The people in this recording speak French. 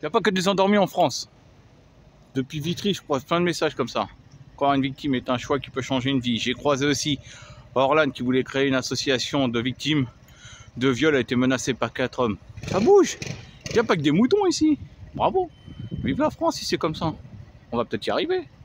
n'y a pas que des endormis en France. Depuis Vitry, je croise plein de messages comme ça. Quand une victime est un choix qui peut changer une vie. J'ai croisé aussi Orlan qui voulait créer une association de victimes de viol, a été menacée par 4 hommes. Ça bouge. Il n'y a pas que des moutons ici. Bravo. Vive la France si c'est comme ça. On va peut-être y arriver.